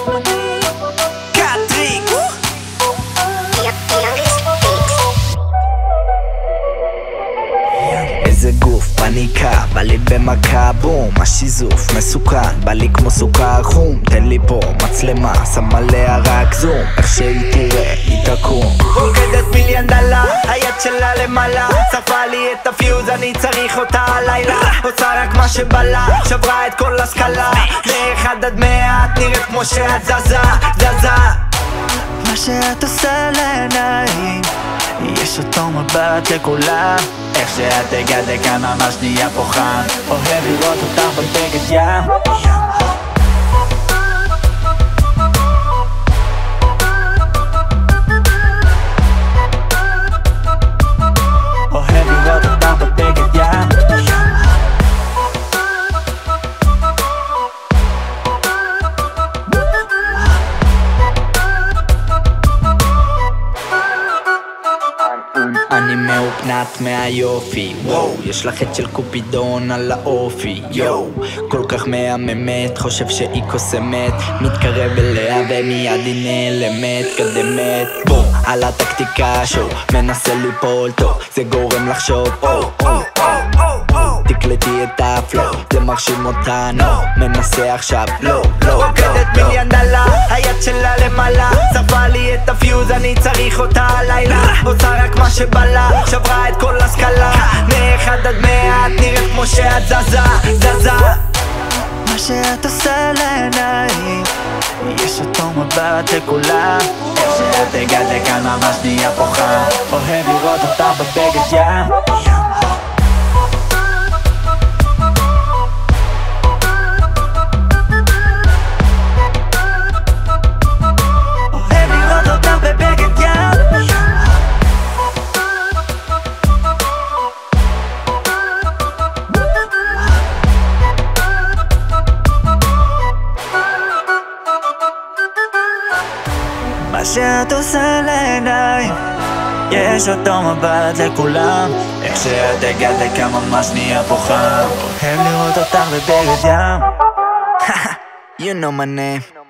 קטריקס איזה גוף פניקה, בא לי במכה בום, השיזוף מסוכן, בא לי כמו סוכר חום. תן לי פה מצלמה, שם עליה רק זום, איך שהיא תראה, היא תקום. רוקדת מיליון דולר, היד שלה למעלה, שרפה לי את הפיוז, אני צריך אותה הלילה. עושה רק מה שבא, שברה את כל הסקלה, מ-1 עד 100 את נראית כמו שאת זזה, זזה. מה שאת עושה לעיניים, יש אותו מבט לכולם, איך שאת הגעת לכאן ממש נהיה פה חם. אוהב לראות אותך בבגד ים, אוהב לראות אותך בבגד ים. אני מאופנת מהיופי, וואו, יש לך חטא של קופידון על האופי, יואו, כל כך מהממת, חושב שהיא קוסמת, מתקרב אליה ומיד היא נעלמת, קדמת, בוא, על הטקטיקה שואו, מנסה ליפול טוב, זה גורם לחשוב, תקלטי את הפלואו, זה מרשים אותנו, מנסה עכשיו, לא, רוקדת מיליון דולר, היד שלה למעלה, שרפה לי את הפיוז, אני צריך אותה הלילה. עושה רק מה שבא לה, שברה את כל הסקלה, מ-1 עד 100 את נראית כמו שאת זזה, זזה. מה שאת עושה לעיניים, יש אותו מבט לכולם, איך שאת הגעת לכאן ממש נהיה פה חם. אוהב לראות אותך בבגד ים, מה שאת עושה לעיניים, יש אותו מבט לכולם, איך שאת הגעת לכאן ממש נהיה פה חם. אוהב לראות אותך בבגד ים. You know my name.